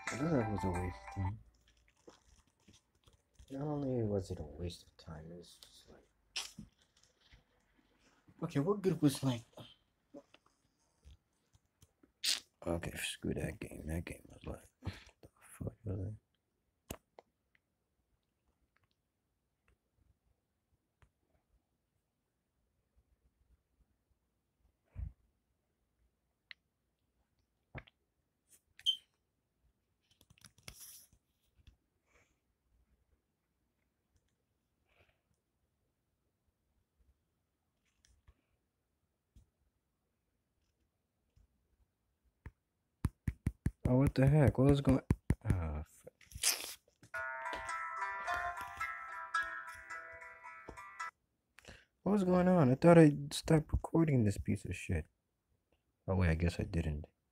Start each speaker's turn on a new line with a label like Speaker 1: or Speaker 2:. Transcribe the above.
Speaker 1: I guess that was a waste of time. Not only was it a waste of time, it's just like, okay, what good was like, okay, screw that game. That game was like, the fuck was it? Oh, what the heck? What was going? Oh, what was going on? I thought I stopped recording this piece of shit. Oh wait, I guess I didn't.